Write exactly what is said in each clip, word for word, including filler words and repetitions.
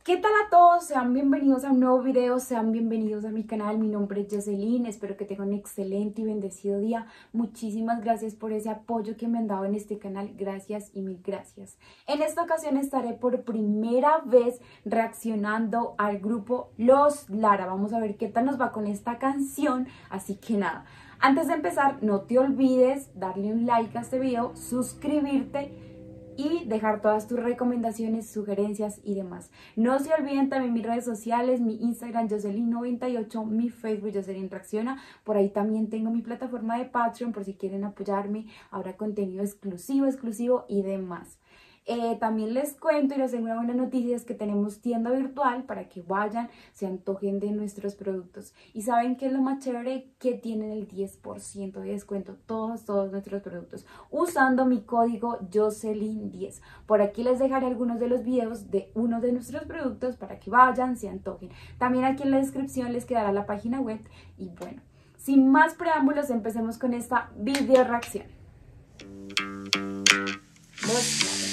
¿Qué tal a todos? Sean bienvenidos a un nuevo video, sean bienvenidos a mi canal. Mi nombre es Jocelyn, espero que tengan un excelente y bendecido día. Muchísimas gracias por ese apoyo que me han dado en este canal, gracias y mil gracias. En esta ocasión estaré por primera vez reaccionando al grupo Los Lara. Vamos a ver qué tal nos va con esta canción, así que nada. Antes de empezar, no te olvides darle un like a este video, suscribirte y dejar todas tus recomendaciones, sugerencias y demás. No se olviden también mis redes sociales, mi Instagram Jocelyn noventa y ocho, mi Facebook Jocelyn Reacciona. Por ahí también tengo mi plataforma de Patreon por si quieren apoyarme. Habrá contenido exclusivo, exclusivo y demás. Eh, también les cuento y les tengo una buena noticia, es que tenemos tienda virtual para que vayan, se antojen de nuestros productos. Y ¿saben qué es lo más chévere? Que tienen el diez por ciento de descuento todos, todos nuestros productos usando mi código Jocelyn diez. Por aquí les dejaré algunos de los videos de uno de nuestros productos para que vayan, se antojen. También aquí en la descripción les quedará la página web. Y bueno, sin más preámbulos, empecemos con esta video reacción. Los Lara.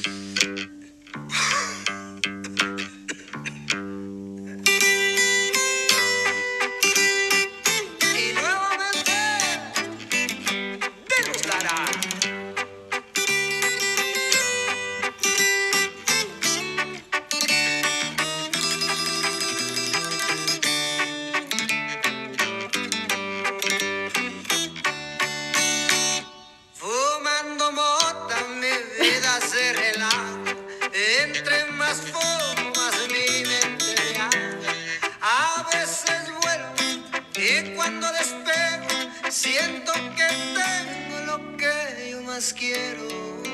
Cuando despego, siento que tengo lo que yo más quiero.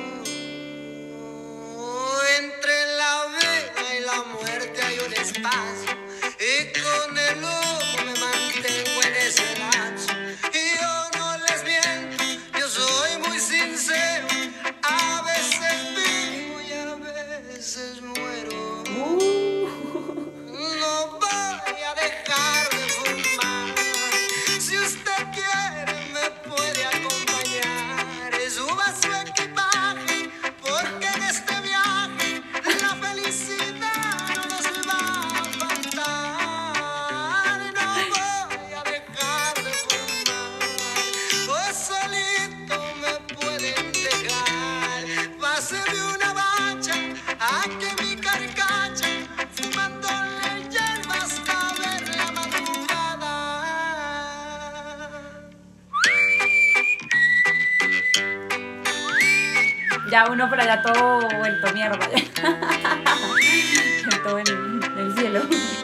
Entre la vida y la muerte hay un espacio, y con el humo me mantengo en ese lapso. Y yo no les miento, yo soy muy sincero. A veces vivo y a veces muero. Uh. No voy a dejar de fumar. Si usted quiere me puede acompañar. Suba su equipaje, porque en este viaje la felicidad no nos va a faltar. No voy a dejar de fumar, pues solito me pueden dejar. Páseme una bacha, a que mi carcacha, fumándole hierba hasta ver la madrugada. Ya uno por allá todo vuelto mierda. Todo en el cielo.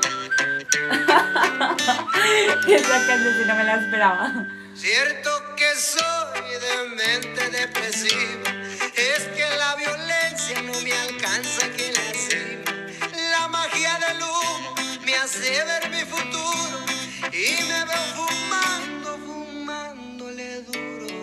Esa canción sí no me la esperaba. Cierto que soy de mente depresiva, es que la violencia no me alcanza aquí en la cima. La magia del humo me hace ver mi futuro y me veo fumando, fumándole duro.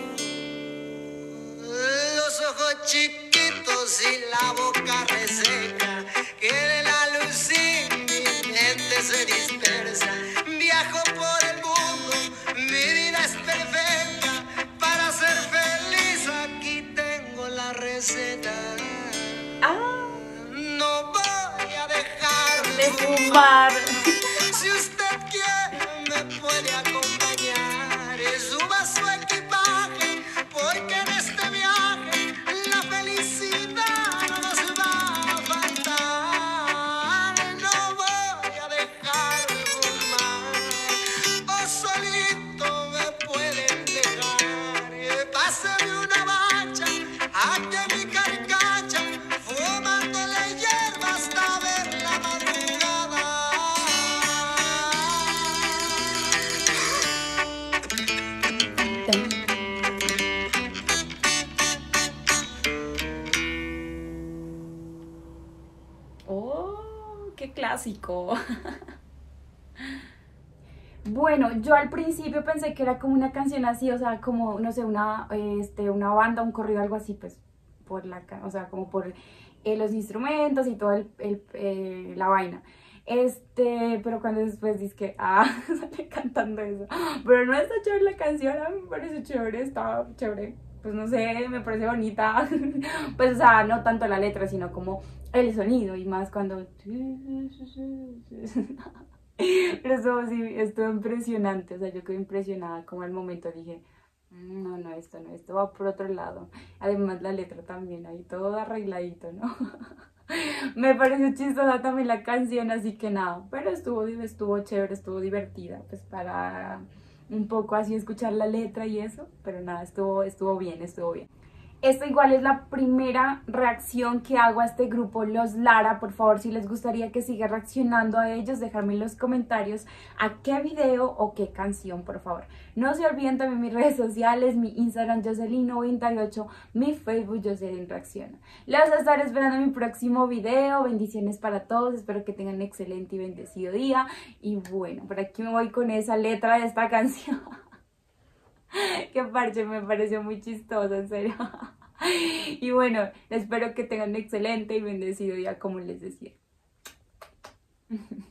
Los ojos chiquitos y la boca reseca, que de la luz sin mi mente se dispersa. Viajo por el mundo, mi vida es perfecta. Para ser feliz aquí tengo la receta. Ah, No voy a dejar de de fumar. fumar. Si usted quiere me puede acompañar. Suba su equipaje, porque en este viaje la felicidad no nos va a faltar. No voy a dejar de fumar, o solito me pueden dejar. Pásame una bacha, a que mi carcacha, fumándole hierba hasta ver la madrugada. Oh, qué clásico. Bueno, yo al principio pensé que era como una canción así, o sea, como, no sé, una, este, una banda, un corrido, algo así, pues, por la, o sea, como por eh, los instrumentos y todo el, el, eh, la vaina. Este, pero cuando después dices que, ah, sale cantando eso. Pero no está chévere la canción, a mí me parece chévere, está chévere. pues no sé, me parece bonita. Pues, o sea, no tanto la letra, sino como el sonido, y más cuando... Pero estuvo, sí, estuvo impresionante, o sea, yo quedé impresionada, como al momento dije, no, no, esto no, esto va por otro lado. Además la letra también, ahí todo arregladito, ¿no? Me pareció chistosa también la canción, así que nada, pero estuvo, estuvo chévere, estuvo divertida, pues para un poco así escuchar la letra y eso, pero nada, estuvo, estuvo bien, estuvo bien. Esta igual es la primera reacción que hago a este grupo, Los Lara. Por favor, si les gustaría que siga reaccionando a ellos, dejarme en los comentarios a qué video o qué canción, por favor. No se olviden también mis redes sociales, mi Instagram Jocelyn noventa y ocho, mi Facebook Jocelyn Reacciona. Los estaré esperando en mi próximo video. Bendiciones para todos, espero que tengan un excelente y bendecido día. Y bueno, por aquí me voy con esa letra de esta canción. Qué parche, me pareció muy chistoso, en serio. Y bueno, espero que tengan un excelente y bendecido día, como les decía.